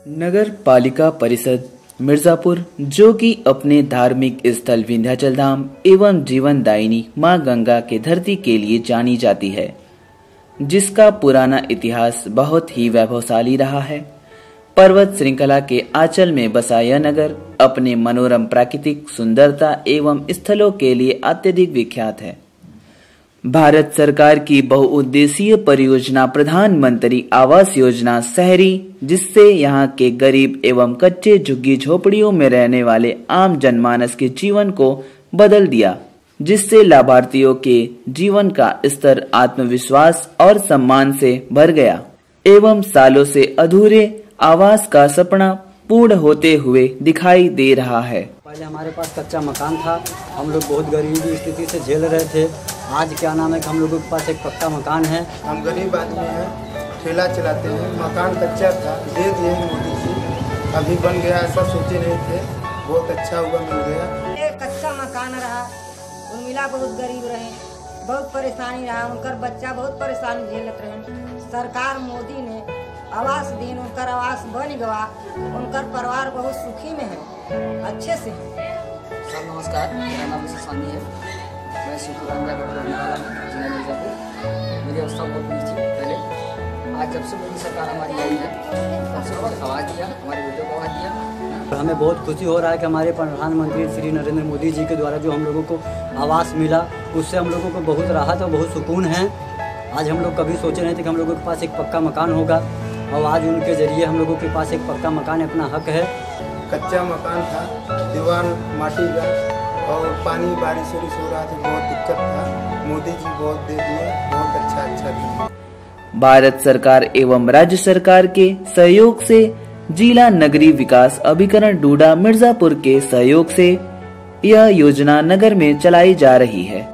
नगर पालिका परिषद मिर्जापुर, जो कि अपने धार्मिक स्थल विंध्याचल धाम एवं जीवनदायिनी मां गंगा के धरती के लिए जानी जाती है, जिसका पुराना इतिहास बहुत ही वैभवशाली रहा है। पर्वत श्रृंखला के आंचल में बसा यह नगर अपने मनोरम प्राकृतिक सुंदरता एवं स्थलों के लिए अत्यधिक विख्यात है। भारत सरकार की बहुउद्देशीय परियोजना प्रधानमंत्री आवास योजना शहरी, जिससे यहाँ के गरीब एवं कच्चे झुग्गी झोपड़ियों में रहने वाले आम जनमानस के जीवन को बदल दिया, जिससे लाभार्थियों के जीवन का स्तर आत्मविश्वास और सम्मान से भर गया एवं सालों से अधूरे आवास का सपना पूर्ण होते हुए दिखाई दे रहा है। पहले हमारे पास कच्चा मकान था, हम लोग बहुत गरीबी स्थिति से झेल रहे थे। आज क्या नाम है कि हम लोगों के पास एक पक्का मकान है। हम गरीब आदमी हैं, ठेला चलाते हैं, मकान कच्चा था, दे दिए मोदी जी, अभी बन गया, ऐसा सोचे नहीं थे, बहुत अच्छा हुआ, मिल गया। ये कच्चा मकान रहा, उर्मिला बहुत गरीब रहे, बहुत परेशानी रहा, उनका बच्चा बहुत परेशानी झेलत रहे। सरकार मोदी ने आवास दीन, उनका आवास बन गया, उनका परिवार बहुत सुखी में है, अच्छे से है। सर नमस्कार, मेरा नाम सानी है, मैं शिवपुराना जिला मिर्जापुर। मेरी अवस्था बहुत बुरी थी पहले। आज जब से मोदी सरकार हमारी आई है, तब से बहुत आवाज़ दिया, हमारे बेटों को आवाज़ दिया। हमें बहुत खुशी हो रहा है कि हमारे प्रधानमंत्री श्री नरेंद्र मोदी जी के द्वारा जो हम लोगों को आवास मिला, उससे हम लोगों को बहुत राहत और बहुत सुकून है। आज हम लोग कभी सोचे नहीं थे कि हम लोगों के पास एक पक्का मकान होगा, और आज उनके जरिए हम लोगों के पास एक पक्का मकान अपना हक है। कच्चा मकान था, दीवार माटी का, और पानी बारिश वारिश हो रहा था, बहुत दिक्कत था। मोदी जी बहुत दे दिए, बहुत अच्छा दिया। भारत सरकार एवं राज्य सरकार के सहयोग से जिला नगरीय विकास अभिकरण डूडा मिर्जापुर के सहयोग से यह योजना नगर में चलाई जा रही है।